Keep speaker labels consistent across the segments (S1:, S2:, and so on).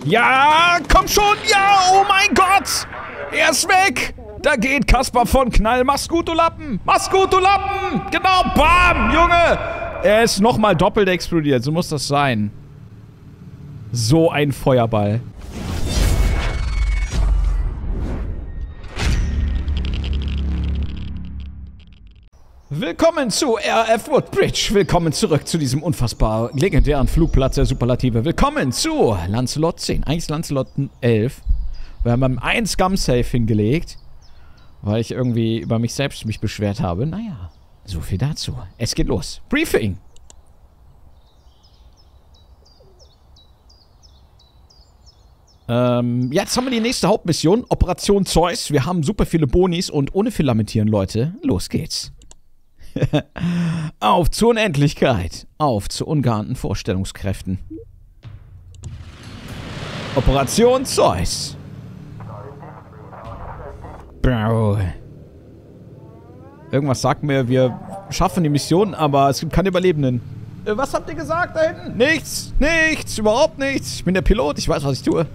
S1: Ja, komm schon. Ja, oh mein Gott. Er ist weg. Da geht Kaspar von Knall. Mach's gut, du Lappen. Mach's gut, du Lappen. Genau, bam, Junge. Er ist nochmal doppelt explodiert. So muss das sein. So ein Feuerball. Willkommen zu RF Woodbridge. Willkommen zurück zu diesem unfassbar legendären Flugplatz der Superlative. Willkommen zu Lancelot 10. Eigentlich Lancelot 11. Wir haben beim 1 Gum-Safe hingelegt, weil ich irgendwie über mich selbst beschwert habe. Naja, so viel dazu. Es geht los. Briefing. Jetzt haben wir die nächste Hauptmission. Operation Zeus. Wir haben super viele Bonis und ohne viel Lamentieren, Leute. Los geht's. Auf zur Unendlichkeit. Auf zu ungeahnten Vorstellungskräften. Operation Zeus. Bro. Irgendwas sagt mir, wir schaffen die Mission, aber es gibt keine Überlebenden. Was habt ihr gesagt da hinten? Nichts, nichts, überhaupt nichts. Ich bin der Pilot, ich weiß, was ich tue.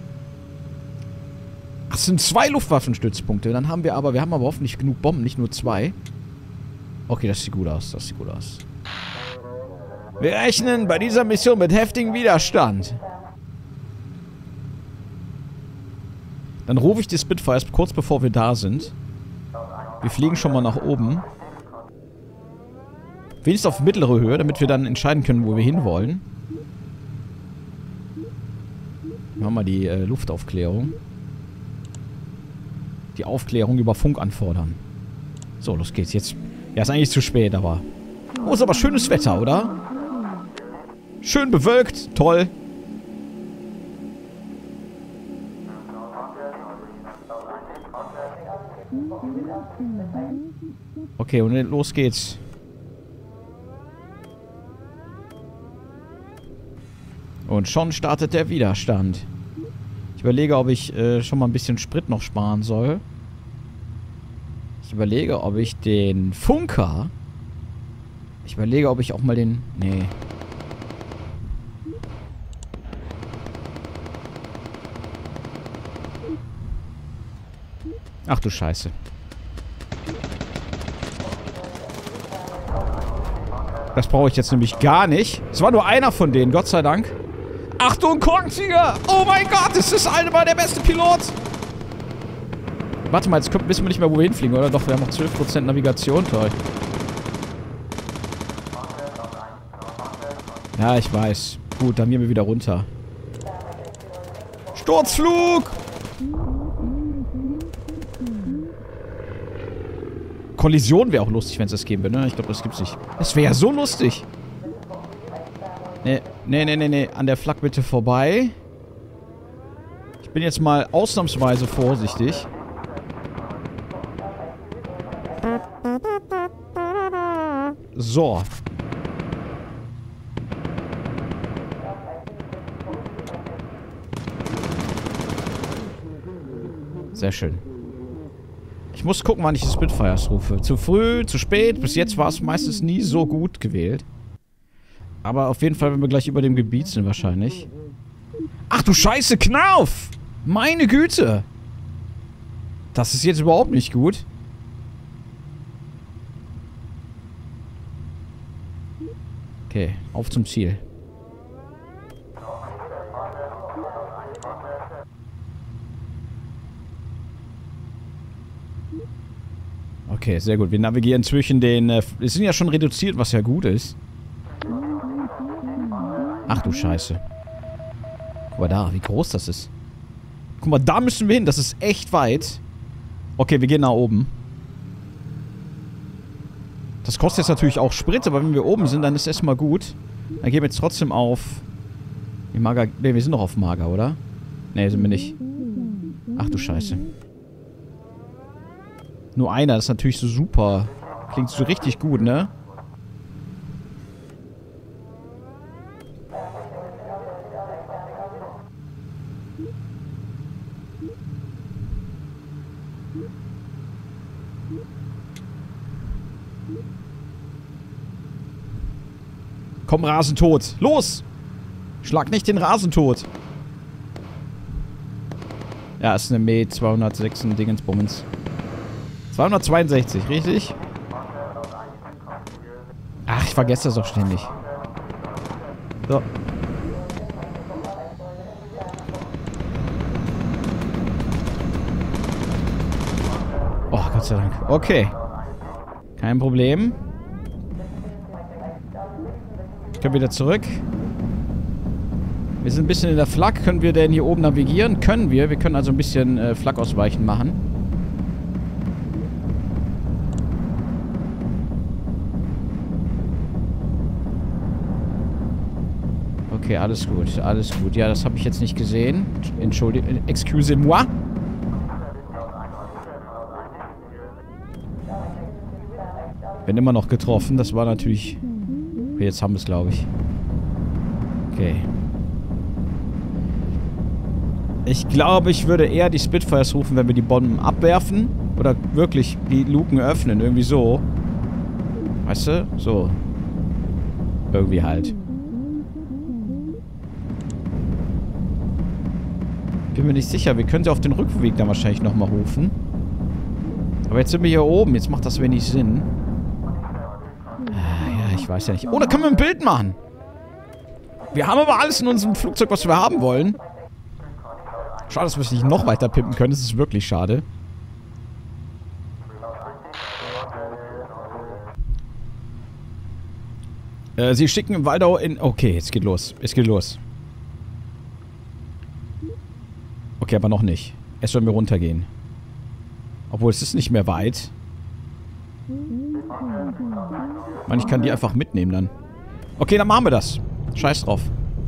S1: Ach, es sind 2 Luftwaffenstützpunkte. Dann haben wir aber hoffentlich genug Bomben, nicht nur 2. Okay, das sieht gut aus, das sieht gut aus. Wir rechnen bei dieser Mission mit heftigem Widerstand. Dann rufe ich die Spitfires kurz bevor wir da sind. Wir fliegen schon mal nach oben. Wenigstens auf mittlere Höhe, damit wir dann entscheiden können, wo wir hinwollen. Machen wir die Luftaufklärung. Die Aufklärung über Funk anfordern. So, los geht's jetzt. Ja, ist eigentlich zu spät, aber... Oh, ist aber schönes Wetter, oder? Schön bewölkt. Toll. Okay, und los geht's. Und schon startet der Widerstand. Ich überlege, ob ich schon mal ein bisschen Sprit noch sparen soll. Ich überlege, ob ich den Funker... Ich überlege, ob ich auch mal den... Nee. Ach du Scheiße. Das brauche ich jetzt nämlich gar nicht. Es war nur einer von denen, Gott sei Dank. Achtung, Korkenzieher! Oh mein Gott, es ist mal der beste Pilot! Warte mal, jetzt wissen wir nicht mehr, wo wir hinfliegen, oder? Doch, wir haben noch 12% Navigation, toll. Ja, ich weiß. Gut, dann gehen wir wieder runter. Sturzflug! Kollision wäre auch lustig, wenn es das geben würde, ne? Ich glaube, das gibt's nicht. Es wäre ja so lustig. Nee. An der Flak bitte vorbei. Ich bin jetzt mal ausnahmsweise vorsichtig. So. Sehr schön. Ich muss gucken, wann ich die Spitfires rufe. Zu früh, zu spät. Bis jetzt war es meistens nie so gut gewählt. Aber auf jeden Fall, wenn wir gleich über dem Gebiet sind, wahrscheinlich. Ach du Scheiße, Knauf! Meine Güte! Das ist jetzt überhaupt nicht gut. Okay, auf zum Ziel. Okay, sehr gut. Wir navigieren zwischen den... wir sind ja schon reduziert, was ja gut ist. Ach du Scheiße. Guck mal da, wie groß das ist. Guck mal, da müssen wir hin. Das ist echt weit. Okay, wir gehen nach oben. Das kostet jetzt natürlich auch Sprit, aber wenn wir oben sind, dann ist es erstmal gut. Dann gehen wir jetzt trotzdem auf... Mager... Ne, wir sind noch auf Mager, oder? Ne, sind wir nicht. Ach du Scheiße. Nur einer, das ist natürlich so super. Klingt so richtig gut, ne? Komm, Rasentod. Los! Schlag nicht den Rasentod. Ja, ist eine Me 206 Dingensbummens. 262, richtig? Ach, ich vergesse das auch ständig. So. Oh, Gott sei Dank. Okay. Kein Problem. Ich komme wieder zurück. Wir sind ein bisschen in der Flak. Können wir denn hier oben navigieren? Können wir. Wir können also ein bisschen Flak-Ausweichen machen. Okay, alles gut. Alles gut. Ja, das habe ich jetzt nicht gesehen. Entschuldigung. Excusez-moi. Bin immer noch getroffen. Das war natürlich... Okay, jetzt haben wir es, glaube ich. Okay. Ich glaube, ich würde eher die Spitfires rufen, wenn wir die Bomben abwerfen. Oder wirklich die Luken öffnen. Irgendwie so. Weißt du? So. Irgendwie halt. Bin mir nicht sicher. Wir können sie auf den Rückweg dann wahrscheinlich nochmal rufen. Aber jetzt sind wir hier oben. Jetzt macht das wenig Sinn. Ja, ich weiß ja nicht. Oh, da können wir ein Bild machen. Wir haben aber alles in unserem Flugzeug, was wir haben wollen. Schade, dass wir es nicht noch weiter pimpen können. Das ist wirklich schade. Sie schicken im Waldau in... Okay, jetzt geht los. Es geht los. Okay, aber noch nicht. Erst sollen wir runtergehen. Obwohl, es ist nicht mehr weit. Ich meine, ich kann die einfach mitnehmen dann. Okay, dann machen wir das. Scheiß drauf.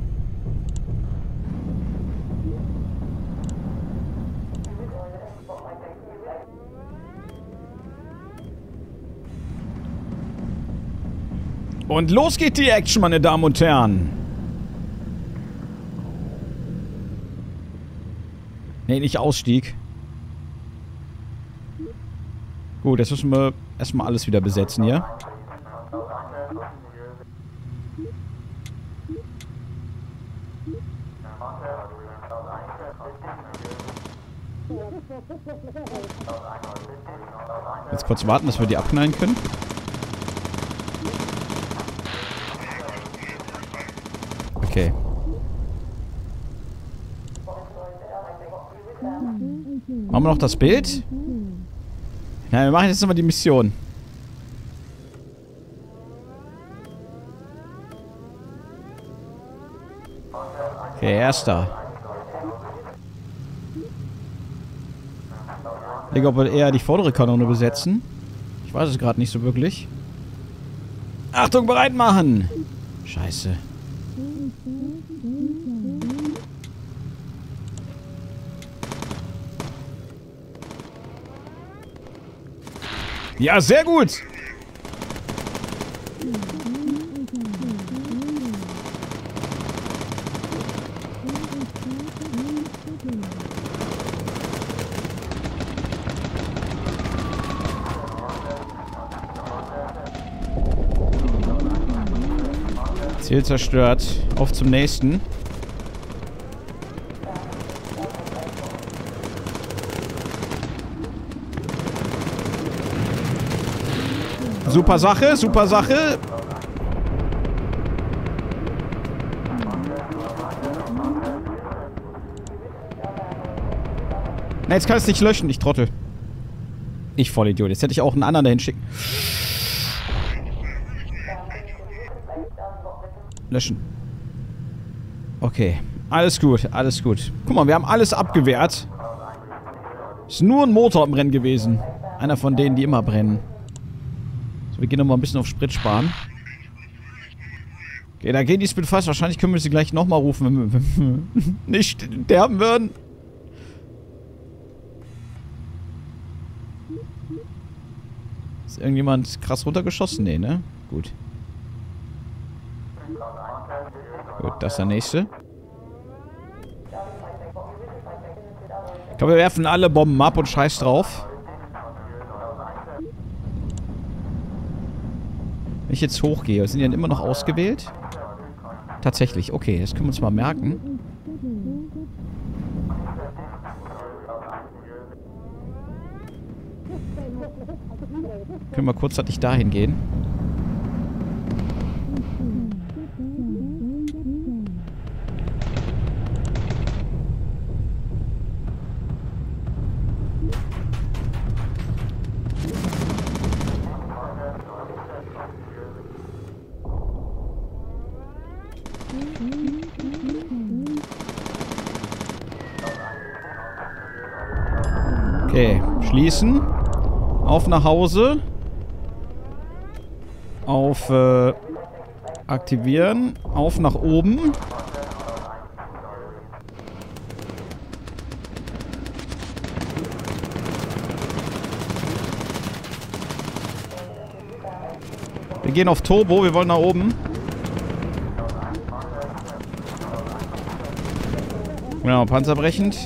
S1: Und los geht die Action, meine Damen und Herren. Nee, nicht Ausstieg. Gut, jetzt müssen wir erstmal alles wieder besetzen hier. Jetzt kurz warten, dass wir die abknallen können. Okay. Machen wir noch das Bild? Ja, wir machen jetzt nochmal die Mission. Okay, erster. Ich denke, ob wir eher die vordere Kanone besetzen. Ich weiß es gerade nicht so wirklich. Achtung, bereit machen! Scheiße. Ja, sehr gut! Ziel zerstört. Auf zum nächsten. Super Sache, super Sache. Na, jetzt kann ich es nicht löschen, ich Trottel. Ich Vollidiot. Jetzt hätte ich auch einen anderen dahin schicken. Löschen. Okay. Alles gut, alles gut. Guck mal, wir haben alles abgewehrt. Ist nur ein Motor im Rennen gewesen. Einer von denen, die immer brennen. So, wir gehen nochmal ein bisschen auf Sprit sparen. Okay, da gehen die Spitfires. Wahrscheinlich können wir sie gleich nochmal rufen, wenn wir nicht sterben würden. Ist irgendjemand krass runtergeschossen? Nee, ne? Gut. Gut, das ist der nächste. Ich glaube, wir werfen alle Bomben ab und scheiß drauf. Wenn ich jetzt hochgehe, sind die dann immer noch ausgewählt? Tatsächlich, okay, das können wir uns mal merken. Können wir kurzzeitig dahin gehen? Okay, schließen. Auf nach Hause. Auf aktivieren. Auf nach oben. Wir gehen auf Turbo, wir wollen nach oben. Genau, panzerbrechend.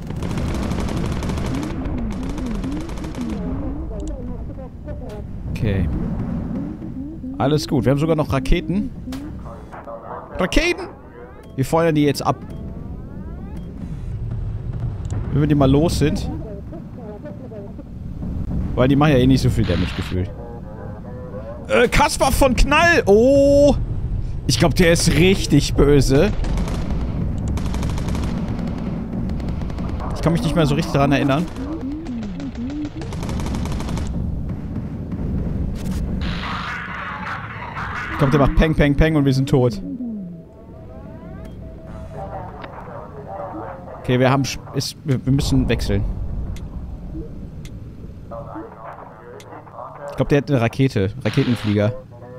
S1: Okay. Alles gut. Wir haben sogar noch Raketen. Raketen! Wir feuern die jetzt ab. Wenn wir die mal los sind. Weil die machen ja eh nicht so viel Damage gefühlt. Kaspar von Knall! Oh! Ich glaube, der ist richtig böse. Ich kann mich nicht mehr so richtig daran erinnern. Ich glaube, der macht Peng, Peng, Peng und wir sind tot. Okay, wir haben... wir müssen wechseln. Ich glaube, der hat eine Rakete. Raketenflieger.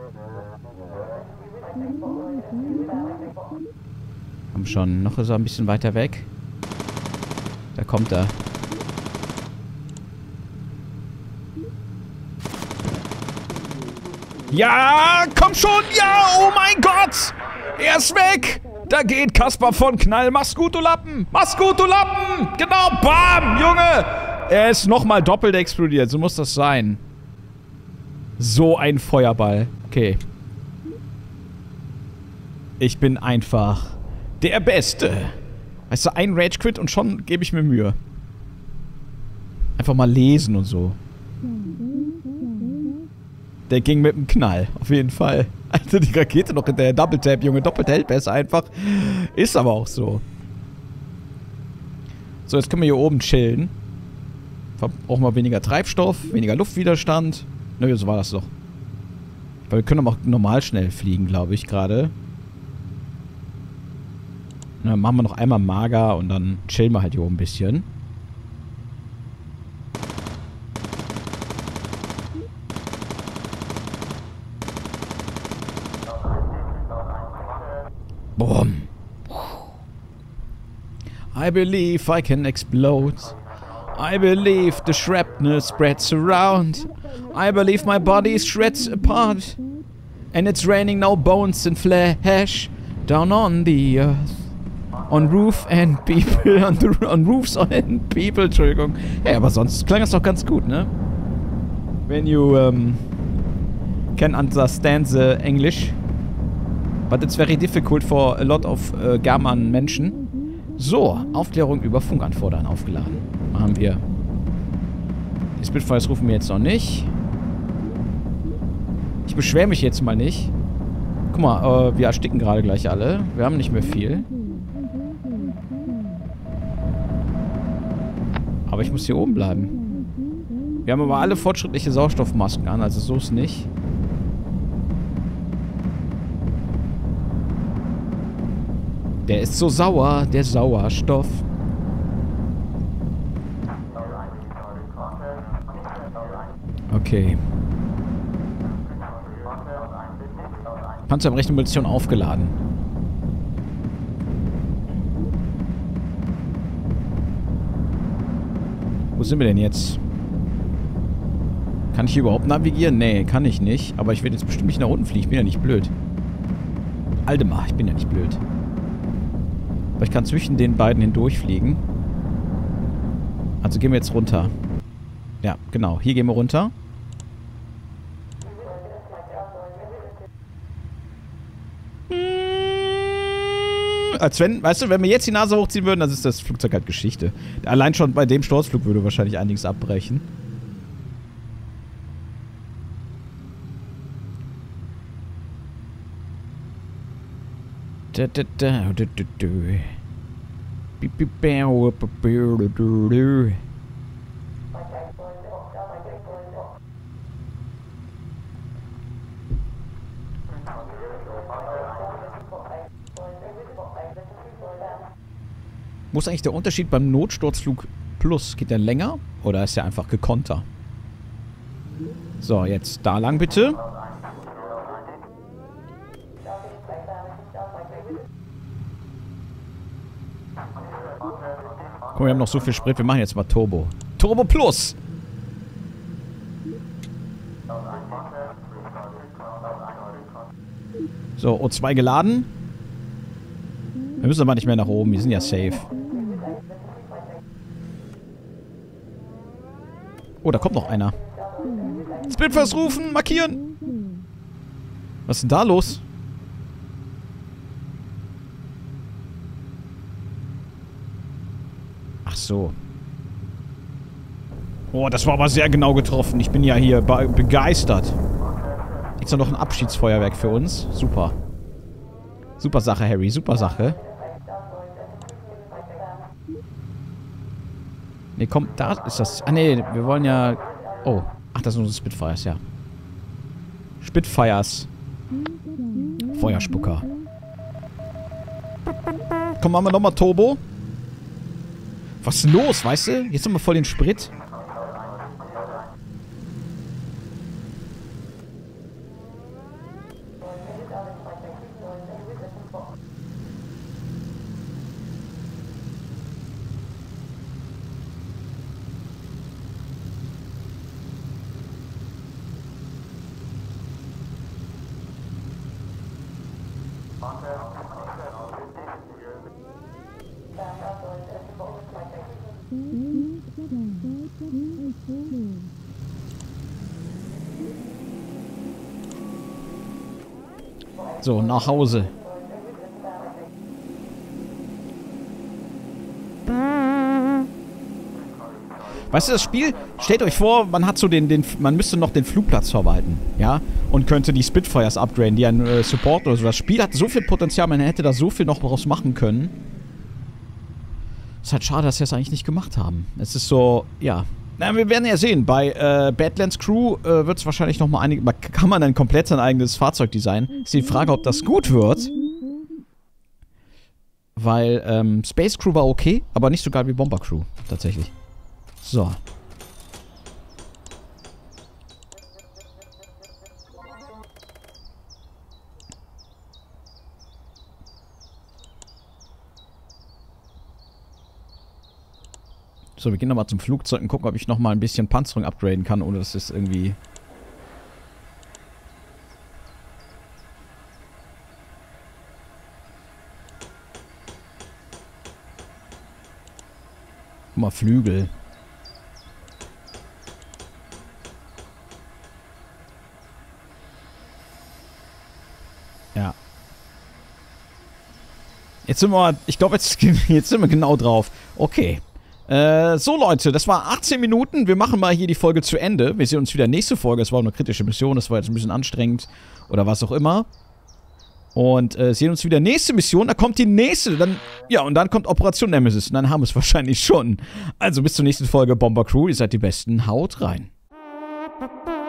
S1: Komm schon. Noch ist er ein bisschen weiter weg. Da kommt er. Ja, komm schon. Ja, oh mein Gott. Er ist weg. Da geht Kaspar von Knall. Mach's gut, du Lappen. Mach's gut, du Lappen. Genau, bam, Junge. Er ist nochmal doppelt explodiert. So muss das sein. So ein Feuerball. Okay. Ich bin einfach der Beste. Weißt du, ein Rage-Quit und schon gebe ich mir Mühe. Einfach mal lesen und so. Der ging mit dem Knall. Auf jeden Fall. Also die Rakete noch hinterher. Double Tap, Junge. Doppelt hält besser einfach. Ist aber auch so. So, jetzt können wir hier oben chillen. Verbrauchen wir weniger Treibstoff, weniger Luftwiderstand. Nö, so war das doch. Weil wir können aber auch normal schnell fliegen, glaube ich, gerade. Dann machen wir noch einmal mager und dann chillen wir halt hier oben ein bisschen. Boom. I believe I can explode. I believe the shrapnel spreads around. I believe my body shreds apart. And it's raining now bones and flesh down on the earth. On roof and people. On roofs and people. Entschuldigung. Ja, aber sonst klang das doch ganz gut, ne? When you can understand the English. But it's very difficult for a lot of German Menschen. So, Aufklärung über Funk anfordern aufgeladen. Machen wir. Die Spitfires rufen wir jetzt noch nicht. Ich beschwere mich jetzt mal nicht. Guck mal, wir ersticken gerade gleich alle. Wir haben nicht mehr viel. Aber ich muss hier oben bleiben. Wir haben aber alle fortschrittliche Sauerstoffmasken an, also so ist nicht. Der ist so sauer, der Sauerstoff. Okay. Panzerbrechende-Munition aufgeladen. Wo sind wir denn jetzt? Kann ich hier überhaupt navigieren? Nee, kann ich nicht. Aber ich werde jetzt bestimmt nicht nach unten fliegen. Ich bin ja nicht blöd. Aldemar, ich bin ja nicht blöd. Aber ich kann zwischen den beiden hindurchfliegen. Also gehen wir jetzt runter. Ja, genau. Hier gehen wir runter. Als wenn, weißt du, wenn wir jetzt die Nase hochziehen würden, dann ist das Flugzeug halt Geschichte. Allein schon bei dem Sturzflug würde wahrscheinlich einiges abbrechen. Wo ist eigentlich der Unterschied beim Notsturzflug Plus? Geht der länger oder ist der einfach gekonter? So, jetzt da lang bitte. Guck mal, wir haben noch so viel Sprit. Wir machen jetzt mal Turbo. Turbo Plus! So, O2 geladen. Wir müssen aber nicht mehr nach oben. Wir sind ja safe. Oh, da kommt noch einer. Spitfires rufen! Markieren! Was ist denn da los? Ach so. Oh, das war aber sehr genau getroffen. Ich bin ja hier begeistert. Jetzt noch ein Abschiedsfeuerwerk für uns. Super. Super Sache, Harry. Super Sache. Ne, komm, da ist das. Ah, ne, wir wollen ja... Oh. Ach, das sind unsere Spitfires, ja. Spitfires. Feuerspucker. Komm, machen wir nochmal Turbo. Was ist denn los, weißt du? Jetzt haben wir voll den Sprit. So, nach Hause. Weißt du, das Spiel, stellt euch vor, man hat so man müsste noch den Flugplatz verwalten, ja? Und könnte die Spitfires upgraden, die einen Support oder so. Das Spiel hat so viel Potenzial, man hätte da so viel noch draus machen können. Ist halt schade, dass sie das eigentlich nicht gemacht haben. Es ist so, ja. Na, wir werden ja sehen. Bei Badlands Crew wird es wahrscheinlich nochmal einige... Kann man dann komplett sein eigenes Fahrzeug designen? Ist die Frage, ob das gut wird. Weil Space Crew war okay, aber nicht so geil wie Bomber Crew. Tatsächlich. So. So, wir gehen nochmal zum Flugzeug und gucken, ob ich nochmal ein bisschen Panzerung upgraden kann, ohne dass es irgendwie... Guck mal, Flügel. Ja. Jetzt sind wir... Ich glaube, jetzt sind wir genau drauf. Okay. So Leute, das war 18 Minuten. Wir machen mal hier die Folge zu Ende. Wir sehen uns wieder nächste Folge. Das war eine kritische Mission. Das war jetzt ein bisschen anstrengend. Oder was auch immer. Und sehen uns wieder nächste Mission. Da kommt die nächste. Dann, ja, und dann kommt Operation Nemesis. Und dann haben wir es wahrscheinlich schon. Also bis zur nächsten Folge Bomber Crew. Ihr seid die Besten. Haut rein.